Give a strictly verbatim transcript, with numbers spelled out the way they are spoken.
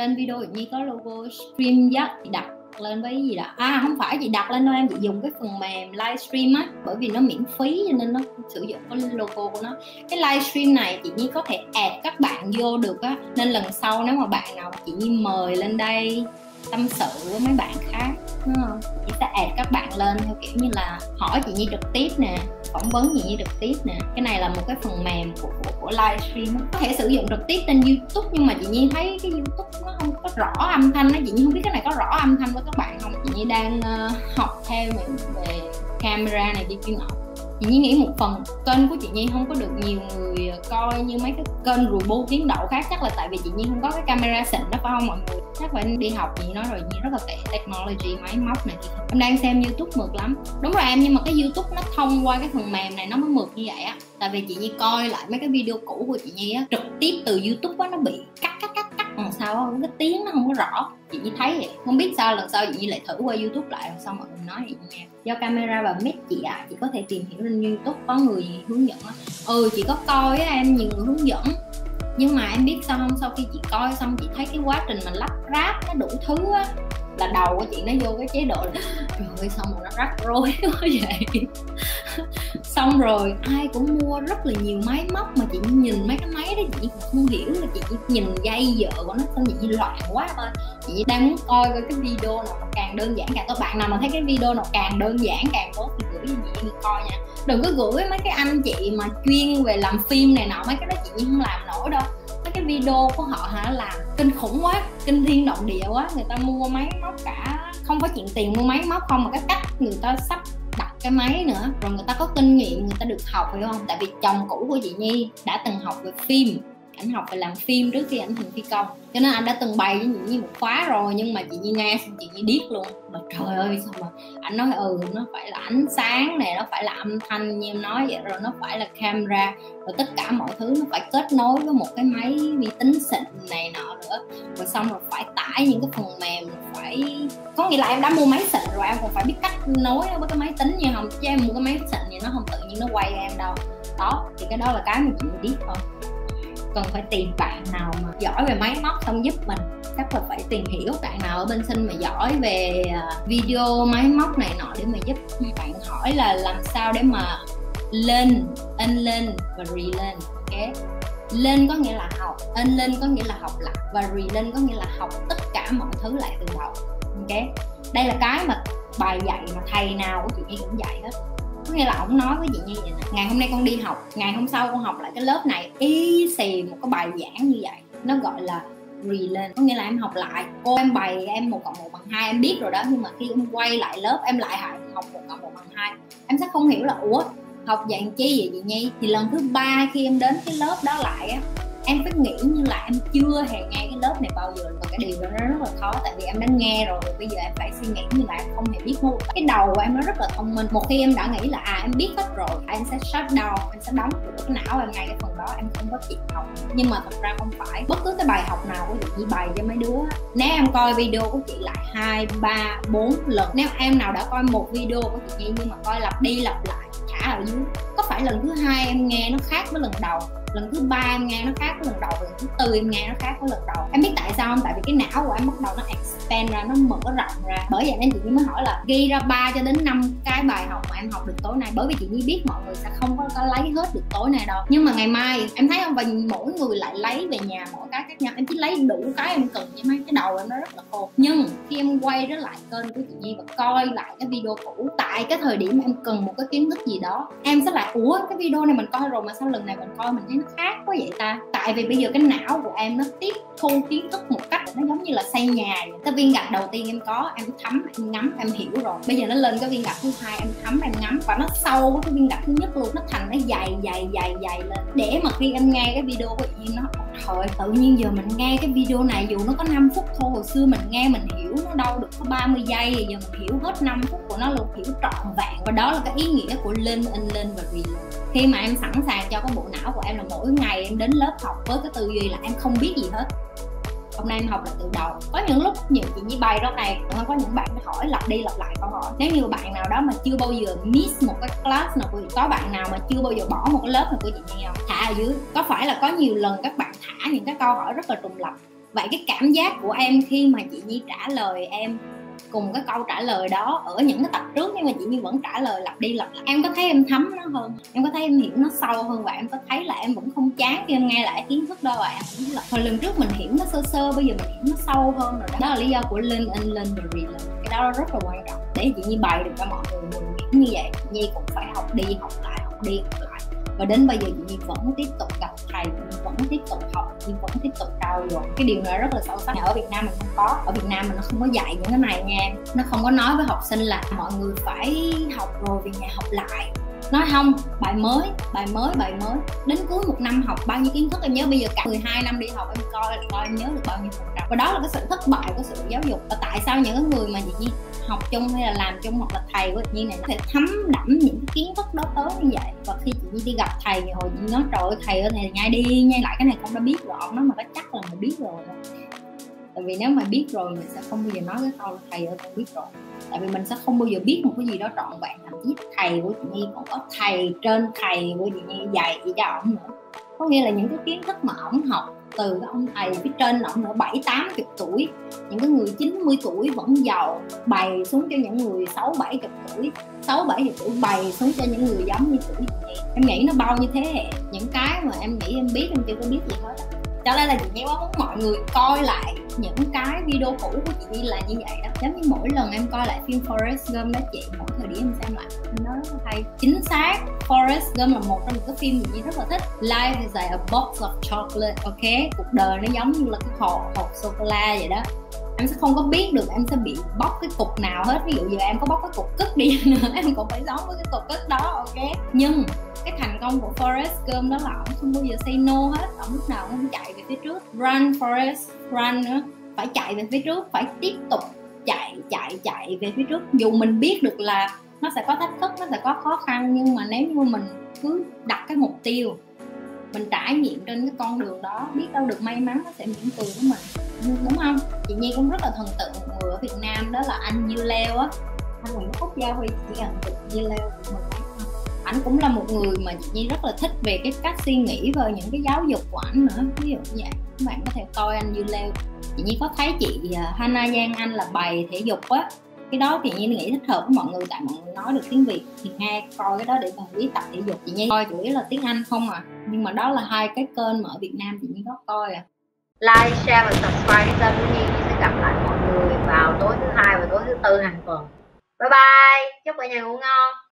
trên video chị Nhi có logo stream dắt, chị đặt lên với gì đó. À không phải chị đặt lên đâu em, chị dùng cái phần mềm livestream á, bởi vì nó miễn phí cho nên nó sử dụng cái logo của nó. Cái livestream này chị Nhi có thể add các bạn vô được á, nên lần sau nếu mà bạn nào chị Nhi mời lên đây tâm sự với mấy bạn khác, đúng không? Chị sẽ add các bạn lên theo kiểu như là hỏi chị Nhi trực tiếp nè, phỏng vấn chị Nhi trực tiếp nè. Cái này là một cái phần mềm của, của, của livestream, có thể sử dụng trực tiếp trên YouTube, nhưng mà chị Nhi thấy cái YouTube nó không có rõ âm thanh á. Chị Nhi không biết cái này có rõ âm thanh với các bạn không. Chị Nhi đang uh, học thêm về, về camera này đi kia nọ. Chị Nhi nghĩ một phần kênh của chị Nhi không có được nhiều người coi như mấy cái kênh review tiến độ khác, chắc là tại vì chị Nhi không có cái camera xịn đó phải không mọi người? Chắc phải đi học. Chị nói rồi, chị rất là tệ technology, máy móc này. Em đang xem YouTube mượt lắm. Đúng rồi em, nhưng mà cái YouTube nó thông qua cái phần mềm này nó mới mượt như vậy á. Tại vì chị Nhi coi lại mấy cái video cũ của chị Nhi á, trực tiếp từ YouTube á, nó bị cắt cắt cắt cắt làm sao không, cái tiếng nó không có rõ. Chị Nhi thấy vậy, không biết sao lần sau chị Nhi lại thử qua YouTube lại, lần sau mọi người nói chị nghe. Do camera và mic chị ạ, à, chị có thể tìm hiểu trên YouTube, có người hướng dẫn á. Ừ chị có coi á em, nhiều người hướng dẫn. Nhưng mà em biết sao không, sau khi chị coi xong chị thấy cái quá trình mà lắp ráp nó đủ thứ á, là đầu của chị nó vô cái chế độ là trời ơi xong rồi nó rắc rối quá vậy. Xong rồi ai cũng mua rất là nhiều máy móc, mà chị nhìn mấy cái máy đó chị không hiểu, là chị nhìn dây dợ của nó xong chị loạn quá thôi. Chị đang muốn coi coi cái video nào mà càng đơn giản càng tốt. Bạn nào mà thấy cái video nào càng đơn giản càng tốt thì gửi cho chị đi coi nha. Đừng có gửi mấy cái anh chị mà chuyên về làm phim này nọ, mấy cái đó chị không làm nổi đâu. Mấy cái video của họ hả làm kinh khủng quá, kinh thiên động địa quá. Người ta mua máy móc cả, không có chuyện tiền mua máy móc không, mà cái cách người ta sắp đặt cái máy nữa, rồi người ta có kinh nghiệm, người ta được học, phải không? Tại vì chồng cũ của chị Nhi đã từng học về phim, ảnh học về làm phim trước khi ảnh thành phi công, cho nên anh đã từng bày với chị Nhi một khóa rồi. Nhưng mà chị Nhi nghe xong chị Nhi điếc luôn, mà trời ơi sao mà ảnh nói ừ nó phải là ánh sáng này, nó phải là âm thanh như em nói vậy, rồi nó phải là camera, rồi tất cả mọi thứ nó phải kết nối với một cái máy vi tính xịn này nọ nữa, rồi xong rồi phải tải những cái phần mềm, phải có nghĩa là em đã mua máy xịn rồi em còn phải biết cách nối với cái máy tính như không, chứ em mua cái máy xịn thì nó không tự nhiên nó quay em đâu. Đó thì cái đó là cái mà chị Nhi biết thôi. Cần phải tìm bạn nào mà giỏi về máy móc xong giúp mình, chắc là phải tìm hiểu bạn nào ở bên Sinh mà giỏi về video máy móc này nọ để mà giúp. Bạn hỏi là làm sao để mà lên, in lên và re lên. Ok, lên có nghĩa là học, in lên có nghĩa là học lại, và re lên có nghĩa là học tất cả mọi thứ lại từ đầu. Ok, đây là cái mà bài dạy mà thầy nào của chị Nhi cũng dạy hết. Có nghĩa là ổng nói với chị Nhi vậy nè, ngày hôm nay con đi học, ngày hôm sau con học lại cái lớp này y xì một cái bài giảng như vậy, nó gọi là relearn. Có nghĩa là em học lại, cô em bày em một cộng một bằng hai em biết rồi đó, nhưng mà khi em quay lại lớp em lại học một cộng một bằng hai, em sẽ không hiểu là ủa học dạng chi vậy chị Nhi. Thì lần thứ ba khi em đến cái lớp đó lại á, em phải nghĩ như là em chưa hề nghe cái lớp này bao giờ, và cái điều đó nó rất là khó, tại vì em đã nghe rồi, bây giờ em phải suy nghĩ như là em không hề biết một. Cái đầu của em nó rất là thông minh, một khi em đã nghĩ là à em biết hết rồi, em sẽ shut down, em sẽ đóng cửa cái não em ngay cái phần đó, em không có chịu học. Nhưng mà thật ra không phải, bất cứ cái bài học nào của chị bày cho mấy đứa, nếu em coi video của chị lại hai ba bốn lần, nếu em nào đã coi một video của chị Nhi nhưng mà coi lặp đi lặp lại thả ở dưới, có phải lần thứ hai em nghe nó khác với lần đầu, lần thứ ba em nghe nó khác với lần đầu, lần thứ tư em nghe nó khác với lần đầu. Em biết tại sao không? Tại vì cái não của em bắt đầu nó expand ra, nó mở rộng ra. Bởi vậy nên chị Nhi mới hỏi là ghi ra ba cho đến năm cái bài học mà em học được tối nay, bởi vì chị Nhi biết mọi người sẽ không có, có lấy hết được tối nay đâu. Nhưng mà ngày mai em thấy không, và mỗi người lại lấy về nhà mỗi cái khác nhau, em chỉ lấy đủ cái em cần chứ mấy, cái đầu em nó rất là khô. Nhưng khi em quay trở lại kênh của chị Nhi và coi lại cái video cũ, tại cái thời điểm em cần một cái kiến thức gì đó, em sẽ lại ủa cái video này mình coi rồi mà sao lần này mình coi mình thấy nó khác quá vậy ta. Tại vì bây giờ cái não của em nó tiếp thu kiến thức một cách nó giống như là xây nhà vậy. Cái viên gạch đầu tiên em có, em thấm, em ngắm, em hiểu rồi, bây giờ nó lên cái viên gạch thứ hai, em thấm, em ngắm, và nó sâu với cái viên gạch thứ nhất luôn, nó thành nó dày dày dày dày lên, để mà khi em nghe cái video của chị nó trời tự nhiên giờ mình nghe cái video này dù nó có năm phút thôi, hồi xưa mình nghe mình hiểu nó đâu được có ba mươi giây, giờ mình hiểu hết năm phút của nó luôn, hiểu trọn vẹn. Và đó là cái ý nghĩa của lên, in lên và relearn. Khi mà em sẵn sàng cho cái bộ não của em là mỗi ngày em đến lớp học với cái tư duy là em không biết gì hết, hôm nay em học lại từ đầu. Có những lúc nhiều chị Nhi bày đó này, có những bạn hỏi lặp đi lặp lại câu hỏi. Nếu như bạn nào đó mà chưa bao giờ miss một cái class nào của chị, có bạn nào mà chưa bao giờ bỏ một cái lớp nào của chị Nhi không? Thả ở dưới. Có phải là có nhiều lần các bạn thả những cái câu hỏi rất là trùng lặp, Vậy cái cảm giác của em khi mà chị Nhi trả lời em cùng cái câu trả lời đó ở những cái tập trước, nhưng mà chị Nhi vẫn trả lời lặp đi lặp lại, em có thấy em thấm nó hơn, em có thấy em hiểu nó sâu hơn, và em có thấy là em vẫn không chán khi em nghe lại kiến thức đó, và em cũng là hồi lần trước mình hiểu nó sơ sơ, bây giờ mình hiểu nó sâu hơn rồi đó. Đó là lý do của learn and learn and relearn. Cái đó rất là quan trọng để chị Nhi bày được cho mọi người mình hiểu như vậy. Chị Nhi cũng phải học đi học lại, học đi học lại, và đến bây giờ chị Nhi vẫn tiếp tục gặp thầy, chị vẫn tiếp tục học, chị vẫn tiếp tục trau dồi. Cái điều này rất là sâu sắc. Ở Việt Nam mình không có, ở Việt Nam mình nó không có dạy những cái này nha em. Nó không có nói với học sinh là mọi người phải học rồi về nhà học lại. Nói không, bài mới, bài mới, bài mới. Đến cuối một năm học bao nhiêu kiến thức em nhớ, bây giờ cả mười hai năm đi học em coi, coi em nhớ được bao nhiêu phần trăm. Và đó là cái sự thất bại của sự giáo dục. Và tại sao những người mà chị Nhi học chung hay là làm chung hoặc là thầy của chị Nhi này nó thể thấm đẫm những cái kiến thức đó tới như vậy. Và khi chị Nhi đi gặp thầy thì hồi chị Nhi nói trời ơi thầy ơi này nhai đi nhai lại cái này con đã biết rồi. Ông nói mà có chắc là mày biết rồi đó. Tại vì nếu mà biết rồi mình sẽ không bao giờ nói cái câu là thầy ơi con biết rồi. Tại vì mình sẽ không bao giờ biết một cái gì đó trọn vẹn. Thậm chí thầy của chị Nhi còn có thầy trên thầy của chị Nhi dạy chị cho ổng nữa. Có nghĩa là những cái kiến thức mà ổng học từ cái ông thầy phía trên ổng nữa bảy tám chục tuổi, những cái người chín mươi tuổi vẫn giàu, bày xuống cho những người sáu bảy chục tuổi, sáu bảy chục tuổi bày xuống cho những người giống như tuổi chị Nhi. Em nghĩ nó bao nhiêu thế hệ, những cái mà em nghĩ em biết em chưa có biết gì hết. Cho nên là chị Nhi quá muốn mọi người coi lại những cái video cũ của chị Nhi là như vậy đó. Giống như mỗi lần em coi lại phim Forrest Gump đó chị, mỗi thời điểm em xem lại nó rất là hay. Chính xác, Forrest Gump là một trong những cái phim chị Nhi rất là thích. Life is like a box of chocolate, ok? Cuộc đời nó giống như là cái hộp hộp sô cô la vậy đó. Em sẽ không có biết được em sẽ bị bóc cái cục nào hết. Ví dụ giờ em có bóc cái cục cứt đi nữa em cũng phải giống với cái cục cứt đó, ok? Nhưng cái thành công của Forrest Gump đó là ông không bao giờ say no hết, ông lúc nào cũng chạy về phía trước. Run Forrest run nữa, phải chạy về phía trước, phải tiếp tục chạy chạy chạy về phía trước. Dù mình biết được là nó sẽ có thách thức, nó sẽ có khó khăn, nhưng mà nếu như mình cứ đặt cái mục tiêu, mình trải nghiệm trên cái con đường đó, biết đâu được may mắn nó sẽ mỉm cười với mình, đúng không? Chị Nhi cũng rất là thần tượng một người ở Việt Nam, đó là anh Dưa Leo á, anh Nguyễn Phúc Gia Huy, chỉ gần từ Dưa Leo của mình. Ảnh cũng là một người mà chị Nhi rất là thích về cái cách suy nghĩ và những cái giáo dục của ảnh nữa. Ví dụ như vậy, các bạn có thể coi anh Dưa Leo. Chị Nhi có thấy chị Hannah Giang Anh là bày thể dục á, cái đó thì Nhi nghĩ thích hợp với mọi người, tại mọi người nói được tiếng Việt thì nghe coi cái đó để bạn biết tập thể dục. Chị Nhi coi chủ yếu là tiếng Anh không à, nhưng mà đó là hai cái kênh mà ở Việt Nam chị Nhi có coi à. Like, share và subscribe kênh của Nhi. Nhi sẽ gặp lại mọi người vào tối thứ hai và tối thứ tư hàng tuần. Bye bye, chúc cả nhà ngủ ngon.